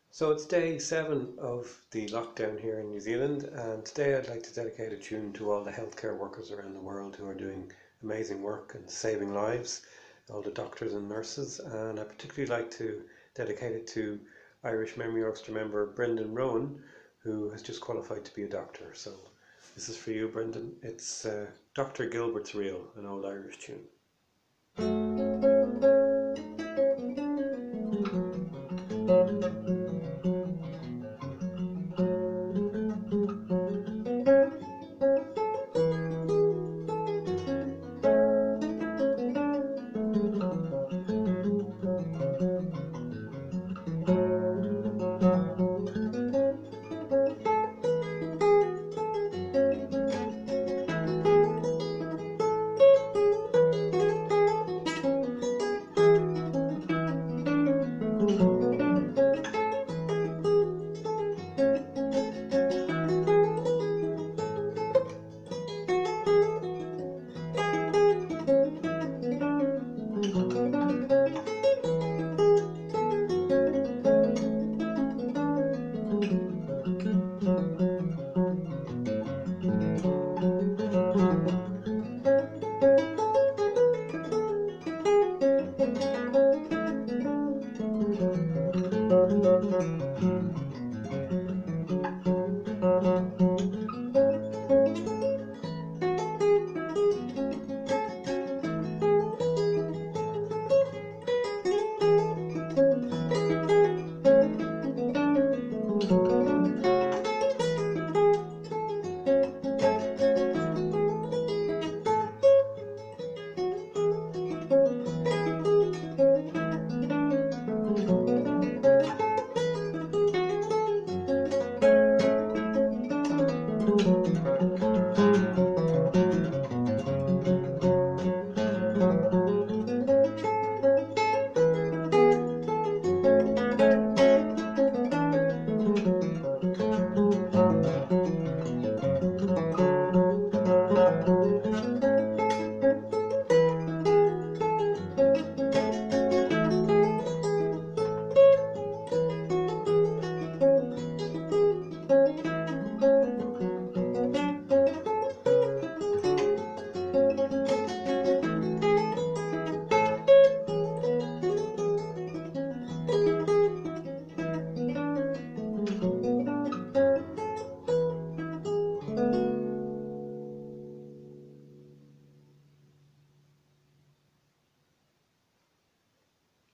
So it's day 7 of the lockdown here in New Zealand, and today I'd like to dedicate a tune to all the healthcare workers around the world who are doing amazing work and saving lives, all the doctors and nurses, and I particularly like to dedicate it to Irish Memory Orchestra member Brendan Rowan, who has just qualified to be a doctor. So this is for you, Brendan. It's Dr. Gilbert's Reel, an old Irish tune.